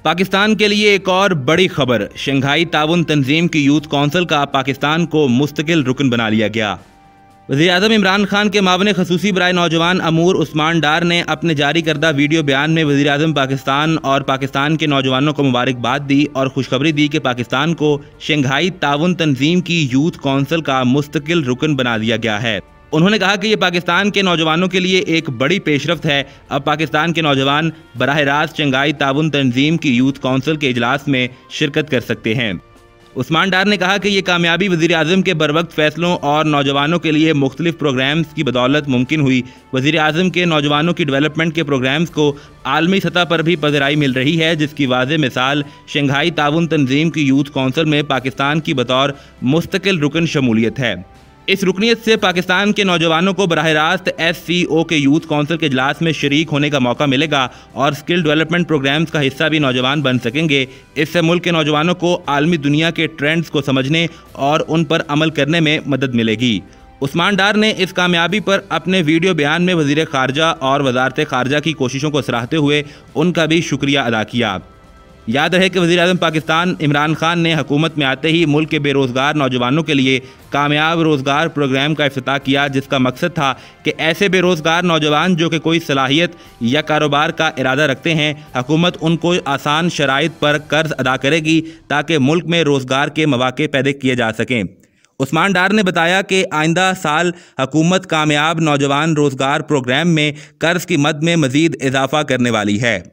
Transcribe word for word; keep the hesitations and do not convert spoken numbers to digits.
पाकिस्तान के लिए एक और बड़ी खबर। शंघाई ताउन तंजीम की यूथ कौंसिल का पाकिस्तान को मुस्तकिल रुकन बना लिया गया। वज़ीर-ए-आज़म इमरान खान के मावन खसूसी बराए नौजवान अमूर उस्मान डार ने अपने जारी करदा वीडियो बयान में वज़ीर-ए-आज़म पाकिस्तान और पाकिस्तान के नौजवानों को मुबारकबाद दी और खुशखबरी दी कि पाकिस्तान को शंघाई ताउन तंजीम की यूथ कौंसिल का मुस्तकिल रुकन बना दिया गया है। उन्होंने कहा कि ये पाकिस्तान के नौजवानों के लिए एक बड़ी पेशरफ्त है। अब पाकिस्तान के नौजवान बराह रास्त शंघाई ताउन तंजीम की यूथ कौंसिल के इजलास में शिरकत कर सकते हैं। उस्मान डार ने कहा कि ये कामयाबी वज़ीर-ए-आज़म के बरवक्त फैसलों और नौजवानों के लिए मुख्तलिफ प्रोग्राम्स की बदौलत मुमकिन हुई। वज़ीर-ए-आज़म के नौजवानों की डेवलपमेंट के प्रोग्राम्स को आलमी सतह पर भी पज़राई मिल रही है, जिसकी वाज़ेह मिसाल शंघाई ताउन तंजीम की यूथ कौंसिल में पाकिस्तान की बतौर मुस्तकिल रुकन शमूलियत है। इस रुकनीत से पाकिस्तान के नौजवानों को बराह रास्त एस सी ओ के यूथ कौंसिल के इजलास में शरीक होने का मौका मिलेगा और स्किल डेवलपमेंट प्रोग्राम्स का हिस्सा भी नौजवान बन सकेंगे। इससे मुल्क के नौजवानों को आलमी दुनिया के ट्रेंड्स को समझने और उन पर अमल करने में मदद मिलेगी। उस्मान डार ने इस कामयाबी पर अपने वीडियो बयान में वज़ीर ख़ारजा और वज़ारत ख़ारजा की कोशिशों को सराहते हुए उनका भी शुक्रिया अदा किया। याद रहे कि वज़ीर-ए-आज़म पाकिस्तान इमरान खान ने हुकूमत में आते ही मुल्क के बेरोज़गार नौजवानों के लिए कामयाब रोज़गार प्रोग्राम का इफ्तिताह किया, जिसका मकसद था कि ऐसे बेरोज़गार नौजवान जो कि कोई सलाहियत या कारोबार का इरादा रखते हैं, हुकूमत उनको आसान शराइत पर कर्ज अदा करेगी ताकि मुल्क में रोज़गार के मौके पैदा किए जा सकें। उस्मान डार ने बताया कि आइंदा साल हुकूमत कामयाब नौजवान रोज़गार प्रोग्राम में कर्ज की मद में मज़ीद इजाफा करने वाली है।